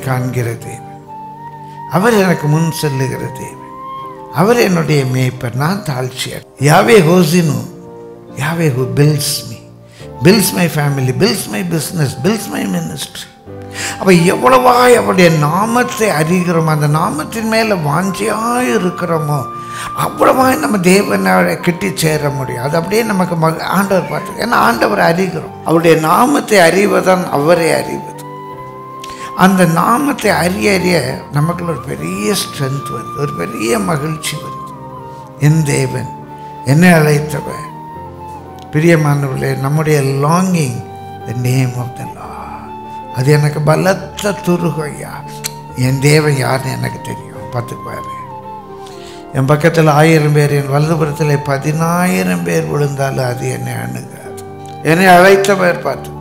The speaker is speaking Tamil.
காண்கிற தேவன், அவர் எனக்கு முன் செல்லுகிற தேவன், அவர் என்னுடைய மேய்ப்பர், நான் தாழ்ச்சியர். யாவே ஹோசினு, Yahweh who builds me, builds my family, builds my business, builds my ministry. அப்போ எவ்வளவாய் அவருடைய நாமத்தை அறிகிறோமோ, அந்த நாமத்தின் மேலே வாஞ்சியாக இருக்கிறோமோ, அவ்வளவாய் நம்ம தேவனை கிட்டி சேர முடியும். அது அப்படியே நமக்கு ஆண்டவர் பார்த்து, ஏன்னா ஆண்டவரை அறிகிறோம். அவருடைய நாமத்தை அறிவதான் அவரை அறிவது. அந்த நாமத்தை அறிய அறிய நமக்குள்ள ஒரு பெரிய ஸ்ட்ரென்த் வருது, ஒரு பெரிய மகிழ்ச்சி வருது. என் தேவன் என்னை அழைத்தவர். பிரியமானவர்களே, நம்முடைய longing the name of the Lord, அது எனக்கு பலத்த துருகையா. என் தேவன் யாருன்னு எனக்கு தெரியும். பார்த்துக்குவாரு. என் பக்கத்தில் 1000 பேர், என் வலதுபுறத்தில் 10,000 பேர் விழுந்தாலும் அது என்னை அணுகாது. என்னை அழைத்தவர் பார்த்து